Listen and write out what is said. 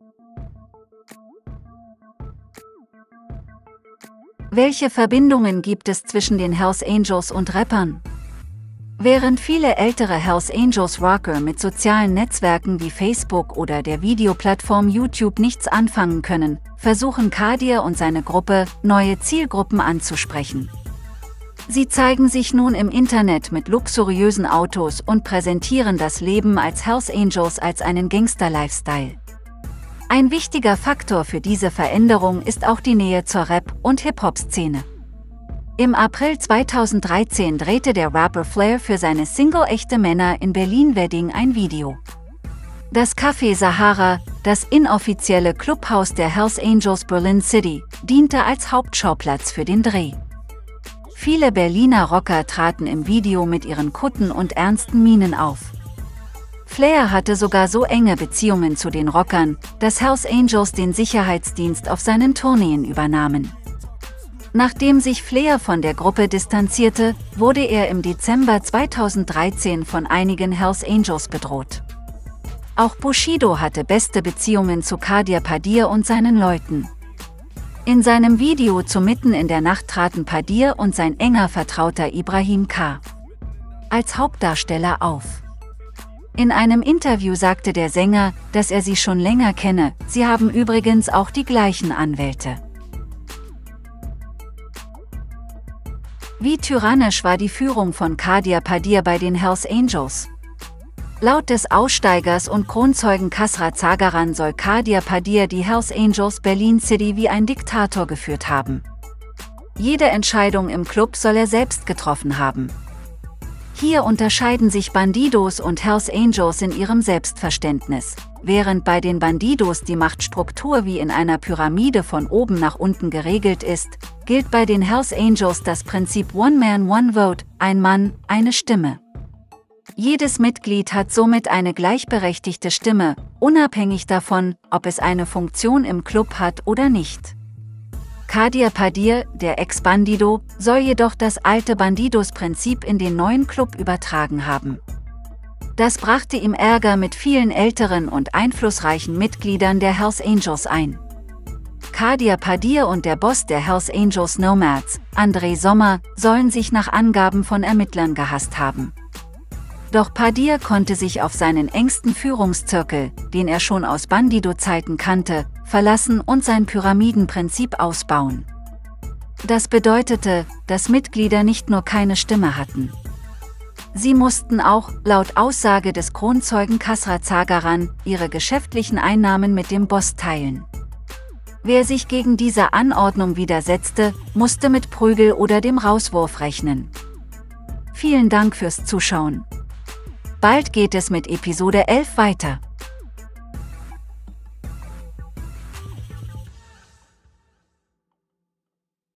Welche Verbindungen gibt es zwischen den Hells Angels und Rappern? Während viele ältere Hells Angels Rocker mit sozialen Netzwerken wie Facebook oder der Videoplattform YouTube nichts anfangen können, versuchen Kadir und seine Gruppe, neue Zielgruppen anzusprechen. Sie zeigen sich nun im Internet mit luxuriösen Autos und präsentieren das Leben als Hells Angels als einen Gangster-Lifestyle. Ein wichtiger Faktor für diese Veränderung ist auch die Nähe zur Rap- und Hip-Hop-Szene. Im April 2013 drehte der Rapper Flair für seine Single Echte Männer in Berlin-Wedding ein Video. Das Café Sahara, das inoffizielle Clubhaus der Hells Angels Berlin City, diente als Hauptschauplatz für den Dreh. Viele Berliner Rocker traten im Video mit ihren Kutten und ernsten Mienen auf. Flair hatte sogar so enge Beziehungen zu den Rockern, dass Hells Angels den Sicherheitsdienst auf seinen Tourneen übernahmen. Nachdem sich Flair von der Gruppe distanzierte, wurde er im Dezember 2013 von einigen Hells Angels bedroht. Auch Bushido hatte beste Beziehungen zu Kadir Padir und seinen Leuten. In seinem Video zu Mitten in der Nacht traten Padir und sein enger Vertrauter Ibrahim K. als Hauptdarsteller auf. In einem Interview sagte der Sänger, dass er sie schon länger kenne, sie haben übrigens auch die gleichen Anwälte. Wie tyrannisch war die Führung von Kadir Padir bei den Hells Angels? Laut des Aussteigers und Kronzeugen Kasrat Sagaran soll Kadir Padir die Hells Angels Berlin City wie ein Diktator geführt haben. Jede Entscheidung im Club soll er selbst getroffen haben. Hier unterscheiden sich Bandidos und Hells Angels in ihrem Selbstverständnis. Während bei den Bandidos die Machtstruktur wie in einer Pyramide von oben nach unten geregelt ist, gilt bei den Hells Angels das Prinzip One Man, One Vote, ein Mann, eine Stimme. Jedes Mitglied hat somit eine gleichberechtigte Stimme, unabhängig davon, ob es eine Funktion im Club hat oder nicht. Kadir Padir, der Ex-Bandido, soll jedoch das alte Bandidos-Prinzip in den neuen Club übertragen haben. Das brachte ihm Ärger mit vielen älteren und einflussreichen Mitgliedern der Hells Angels ein. Kadir Padir und der Boss der Hells Angels Nomads, André Sommer, sollen sich nach Angaben von Ermittlern gehasst haben. Doch Padir konnte sich auf seinen engsten Führungszirkel, den er schon aus Bandido-Zeiten kannte, verlassen und sein Pyramidenprinzip ausbauen. Das bedeutete, dass Mitglieder nicht nur keine Stimme hatten. Sie mussten auch, laut Aussage des Kronzeugen Kasrat Sagaran, ihre geschäftlichen Einnahmen mit dem Boss teilen. Wer sich gegen diese Anordnung widersetzte, musste mit Prügel oder dem Rauswurf rechnen. Vielen Dank fürs Zuschauen. Bald geht es mit Episode 11 weiter.